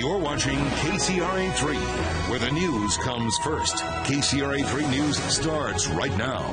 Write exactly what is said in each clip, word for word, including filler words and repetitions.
You're watching K C R A three, where the news comes first. K C R A three News starts right now.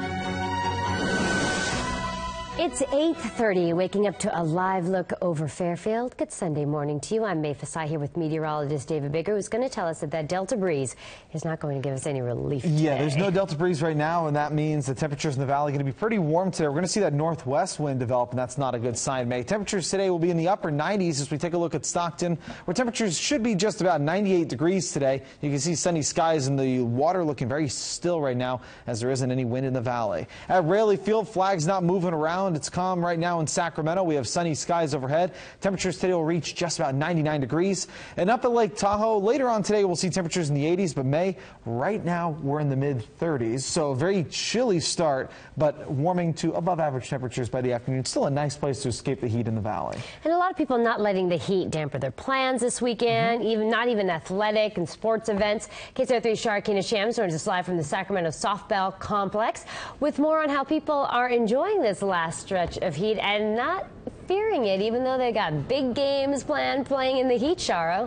It's eight thirty, waking up to a live look over Fairfield. Good Sunday morning to you. I'm May Fasai here with meteorologist David Bigger, who's going to tell us that that Delta breeze is not going to give us any relief today. Yeah, there's no Delta breeze right now, and that means the temperatures in the valley are going to be pretty warm today. We're going to see that northwest wind develop, and that's not a good sign, May. Temperatures today will be in the upper nineties as we take a look at Stockton, where temperatures should be just about ninety-eight degrees today. You can see sunny skies and the water looking very still right now as there isn't any wind in the valley. At Raley Field, flags not moving around. It's calm right now in Sacramento. We have sunny skies overhead. Temperatures today will reach just about ninety-nine degrees. And up at Lake Tahoe, later on today, we'll see temperatures in the eighties, but May, right now, we're in the mid thirties. So a very chilly start, but warming to above average temperatures by the afternoon. Still a nice place to escape the heat in the valley. And a lot of people not letting the heat dampen their plans this weekend, mm-hmm. even not even athletic and sports events. K C R three's Sharkina Shams joins us live from the Sacramento softball complex with more on how people are enjoying this last stretch of heat and not fearing it, even though they got big games planned playing in the heat, Sharo.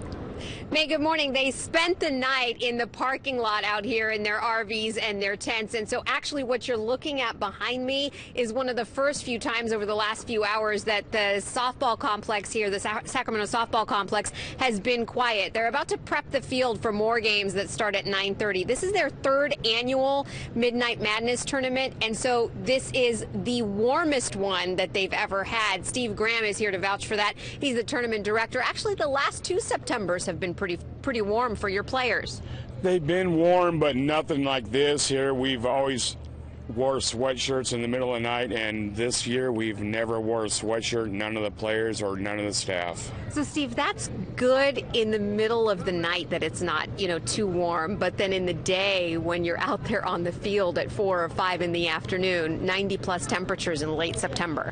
May, good morning. They spent the night in the parking lot out here in their R Vs and their tents. And so actually what you're looking at behind me is one of the first few times over the last few hours that the softball complex here, the Sa Sacramento softball complex, has been quiet. They're about to prep the field for more games that start at nine thirty. This is their third annual Midnight Madness tournament. And so this is the warmest one that they've ever had. Steve Graham is here to vouch for that. He's the tournament director. Actually, the last two Septembers have been pretty pretty warm for your players. They've been warm, but nothing like this here. We've always wore sweatshirts in the middle of the night, and this year we've never wore a sweatshirt, none of the players or none of the staff. So Steve, that's good in the middle of the night that it's not, you know, too warm, but then in the day when you're out there on the field at four or five in the afternoon, ninety plus temperatures in late September.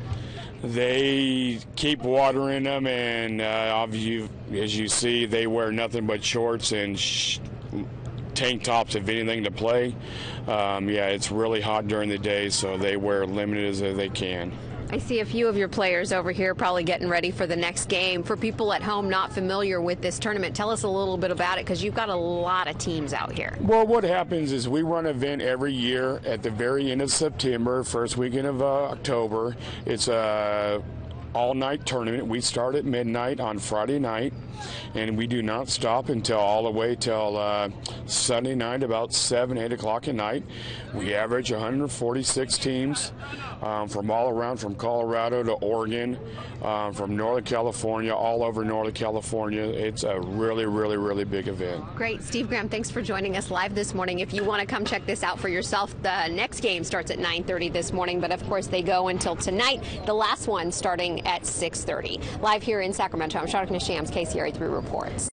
They keep water in them, and uh, as you see, they wear nothing but shorts and sh tank tops, if anything, to play. Um, yeah, it's really hot during the day, so they wear limited as they can. I see a few of your players over here probably getting ready for the next game. For people at home not familiar with this tournament, tell us a little bit about it, because you've got a lot of teams out here. Well, what happens is we run an event every year at the very end of September, first weekend of uh, October. It's a all-night tournament. We start at midnight on Friday night, and we do not stop until all the way till uh, Sunday night, about seven, eight o'clock at night. We average one hundred forty-six teams um, from all around, from Colorado to Oregon, um, from Northern California, all over Northern California. It's a really, really, really big event. Great. Steve Graham, thanks for joining us live this morning. If you want to come check this out for yourself, the next game starts at nine thirty this morning, but of course they go until tonight, the last one starting at six thirty. Live here in Sacramento, I'm Sharkina Shams, K C R A three reports.